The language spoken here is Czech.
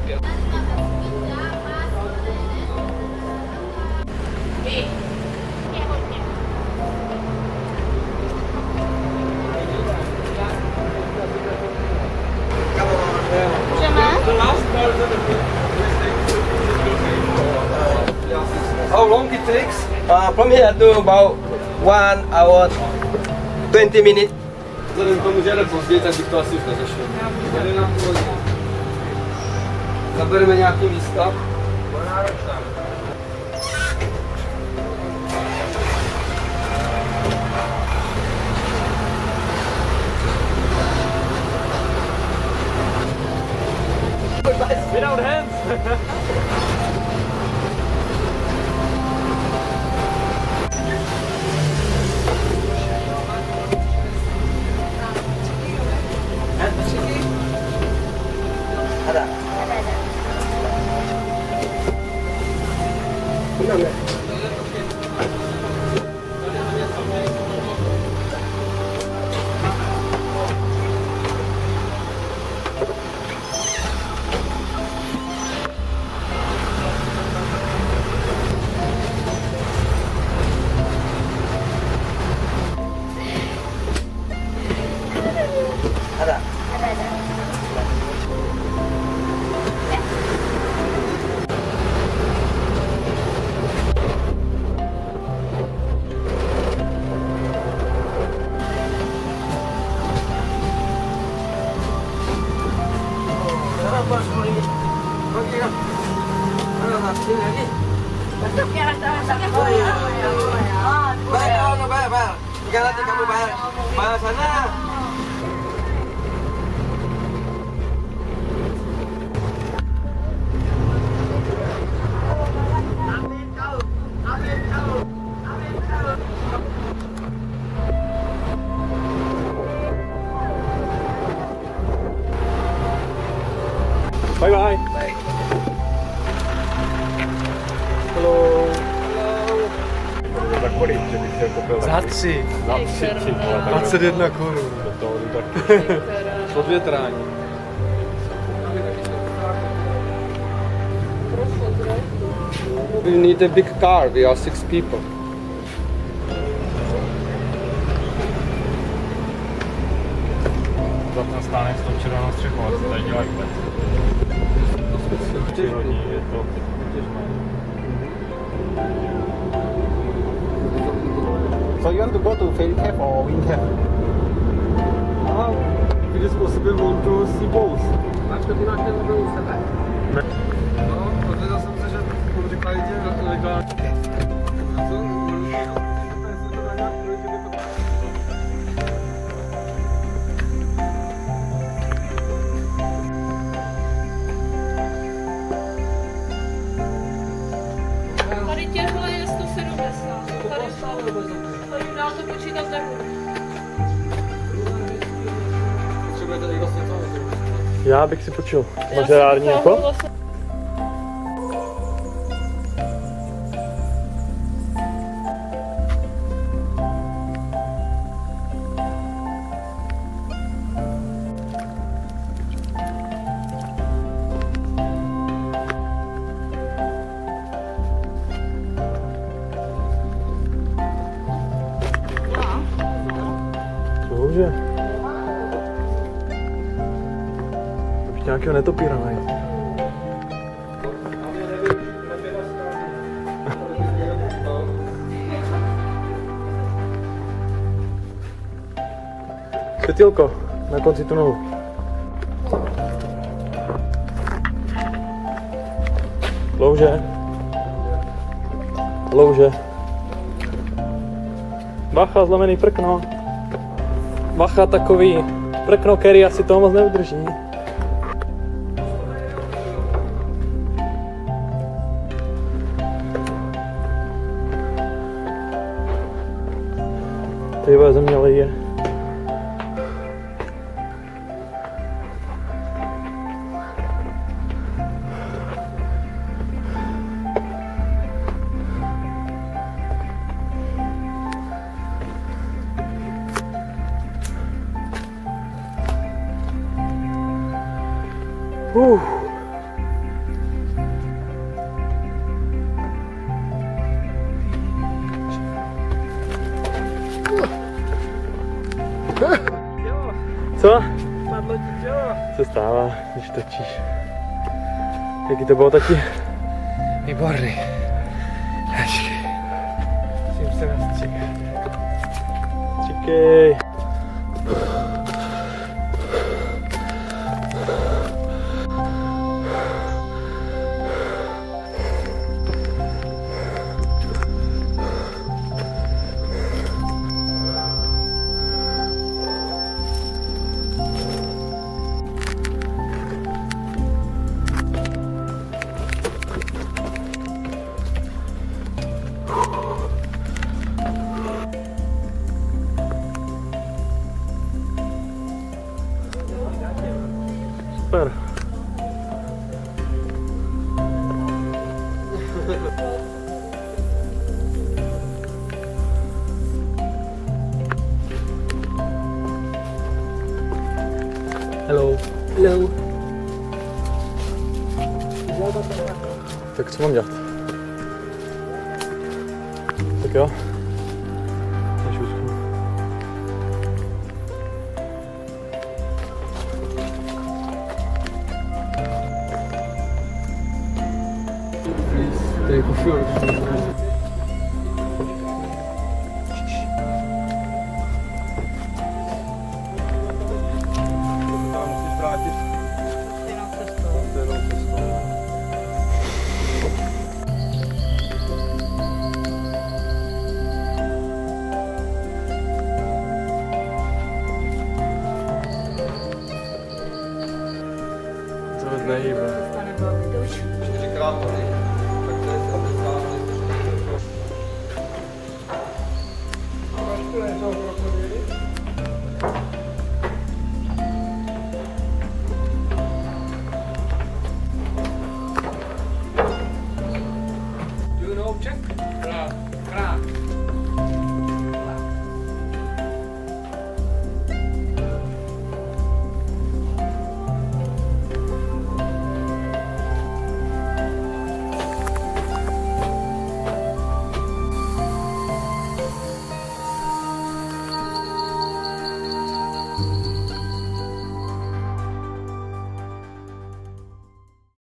How long it takes? From here to about 1 hour 20 minutes. Vzhledem k tomu, že jde později, tak bych to asi už neřešil. 11 hodin. Zabereme nějaký místa. Without hands! Tinggal nanti kamu bayar sana. Bye bye. Bye. Hello. Za kolik, že bych si koupil Za 3. Za 3, ty vole. 21 korun. Do toho jdu taky. Šlo větrání. We need a big car, we are 6 people. Za ten stánek s tou červenou střechou, a co tady dělají vůbec? 3 hodiny je to. So you want to go to ferry cab or wind cab? If it is possible, want to see both. Máš to ty máš ten mobil u sebe? No, dozvěděl jsem se, že pokud říkají, že legálně. Tady těhle je 170. Tady dá to počítat nebudu. Potřebujete někdo světlo? Já bych si počul. Mažerární jako? Bože. Bych nějakého netopíra najít. Světilko na konci tunelu. Louže. Louže. Bacha, zlomený prkno. Bacha, takový prkno, který asi toho moc neudrží. Tady bude země leje. Co? Padlo ti tělo. Se stává, když točíš. Jaký to bylo taky? Výborný. Počkej. Musím se nastříkat. Čekej. Super. Hello. Hello. Tak co mám dělat? Tak jo. Tady jako fjord. Tam musíš vrátit. Stejnou cestou. To nehýbe. 4krát tady. Tak to je 70. Do you know Czech? Prague.